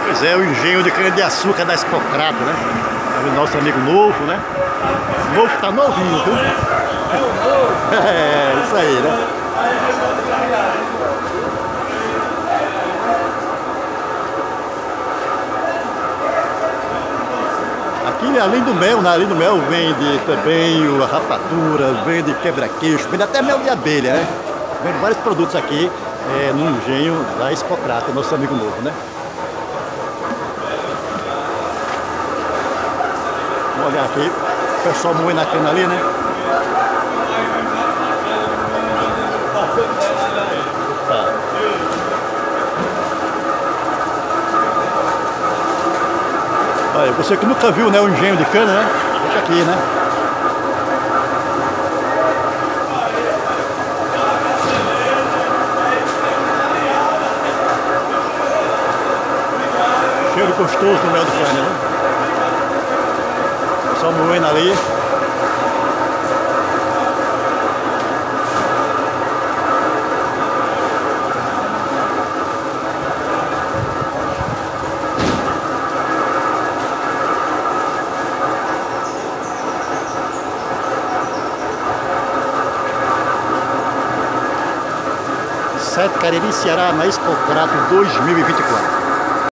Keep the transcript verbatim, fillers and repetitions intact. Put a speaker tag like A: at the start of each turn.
A: Pois é, o engenho de cana-de-açúcar da Expocrato, né? É o nosso amigo novo, né? Novo tá novinho, viu? É, isso aí, né? Aqui, além do mel, né? Além do mel, vende também a rapadura, vende quebra-queixo, vende até mel de abelha, né? Vende vários produtos aqui é, no engenho da Expocrato, nosso amigo novo, né? Vamos olhar aqui, o pessoal moendo a cana ali, né? Opa. Olha, você que nunca viu, né, o engenho de cana, né? Fica aqui, né? Cheiro gostoso do mel de cana, né? Só moendo ali. Sete Cariri, Ceará, na Expocrato dois mil e vinte e quatro.